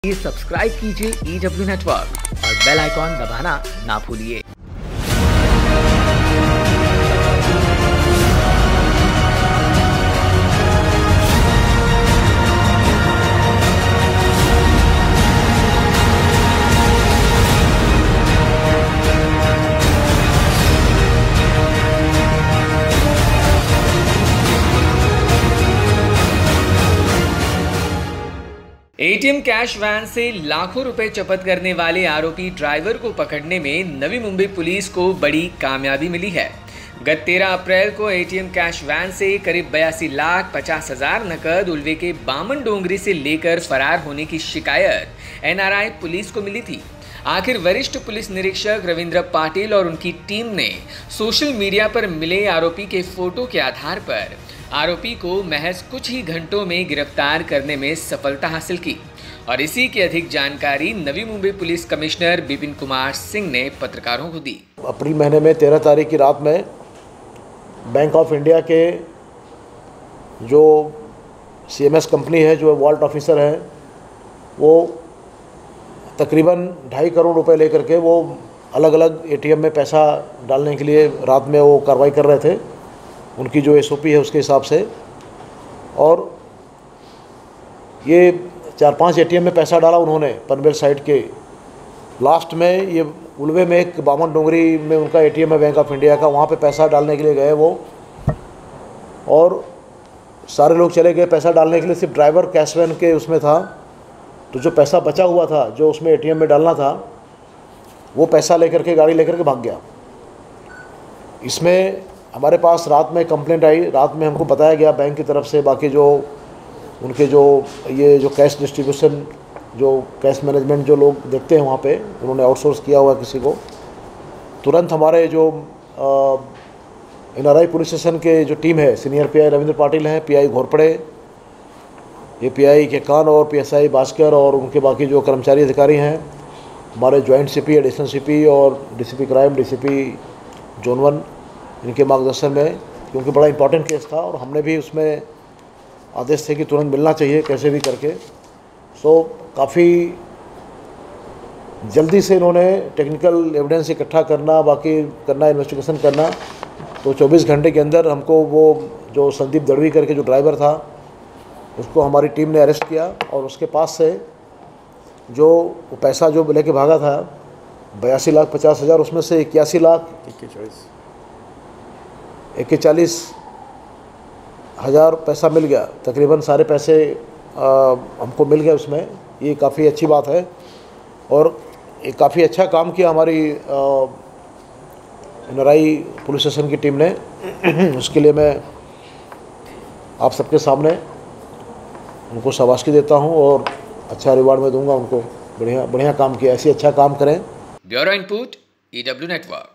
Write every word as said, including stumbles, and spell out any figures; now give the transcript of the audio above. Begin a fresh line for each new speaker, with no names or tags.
Subscribe कीजिए E W network और bell icon दबाना ना भूलिए।
एटीएम कैश वैन से लाखों रुपए चपत करने वाले आरोपी ड्राइवर को पकड़ने में नवी मुंबई पुलिस को बड़ी कामयाबी मिली है। गत तेरह अप्रैल को एटीएम कैश वैन से करीब बयासी लाख पचास हजार नकद उल्वे के बामन डोंगरी से लेकर फरार होने की शिकायत एनआरआई पुलिस को मिली थी। आखिर वरिष्ठ पुलिस निरीक्षक रविंद्र पाटिल और उनकी टीम ने सोशल मीडिया पर मिले आरोपी के फोटो के आधार पर आरोपी को महज कुछ ही घंटों में गिरफ्तार करने में सफलता हासिल की और इसी की अधिक जानकारी नवी मुंबई पुलिस कमिश्नर बिपिन कुमार सिंह ने पत्रकारों को दी।
अप्रैल महीने में तेरह तारीख की रात में बैंक ऑफ इंडिया के जो सीएमएस कंपनी है, जो वॉल्ट ऑफिसर है, वो तकरीबन ढाई करोड़ रुपए लेकर के वो अलग अलग एटीएम में पैसा डालने के लिए रात में वो कार्रवाई कर रहे थे, उनकी जो एसओपी है उसके हिसाब से। और ये चार पांच एटीएम में पैसा डाला उन्होंने पनवेल साइड के। लास्ट में ये उल्वे में एक बामन डोंगरी में उनका एटीएम है बैंक ऑफ इंडिया का, वहाँ पे पैसा डालने के लिए गए वो, और सारे लोग चले गए पैसा डालने के लिए। सिर्फ ड्राइवर कैश वैन के उसमें था, तो जो पैसा बचा हुआ था जो उसमें एटीएम में डालना था, वो पैसा लेकर के गाड़ी लेकर के भाग गया। इसमें हमारे पास रात में कंप्लेंट आई, रात में हमको बताया गया बैंक की तरफ से, बाकी जो उनके जो ये जो कैश डिस्ट्रीब्यूशन, जो कैश मैनेजमेंट जो लोग देखते हैं वहाँ पे, उन्होंने आउटसोर्स किया हुआ किसी को। तुरंत हमारे जो एनआरआई पुलिस स्टेशन के जो टीम है, सीनियर पीआई रविंद्र पाटिल हैं, पीआई घोरपड़े, ये पीआई के कान और पीएसआई भास्कर और उनके बाकी जो कर्मचारी अधिकारी हैं, हमारे जॉइंट सीपी, एडिशनल सीपी और DCP crime, DCP zone one, इनके मार्गदर्शन में, क्योंकि बड़ा इंपॉर्टेंट केस था और हमने भी उसमें आदेश थे कि तुरंत मिलना चाहिए कैसे भी करके। सो काफ़ी जल्दी से इन्होंने टेक्निकल एविडेंस इकट्ठा करना, बाकी करना, इन्वेस्टिगेशन करना। तो चौबीस घंटे के अंदर हमको वो जो संदीप दड़वी करके जो ड्राइवर था, उसको हमारी टीम ने अरेस्ट किया और उसके पास से जो पैसा जो लेके भागा था बयासी लाख पचास हज़ार, उसमें से इक्यासी लाख इक्कीस हज़ार पैसा मिल गया। तकरीबन सारे पैसे आ, हमको मिल गए उसमें। ये काफ़ी अच्छी बात है और ये काफ़ी अच्छा काम किया हमारी एनआरआई पुलिस स्टेशन की टीम ने। उसके लिए मैं आप सबके सामने उनको शाबाशी देता हूं और अच्छा रिवार्ड में दूंगा उनको। बढ़िया बढ़िया काम किया, ऐसे अच्छा काम करें।
Bureau input E W network.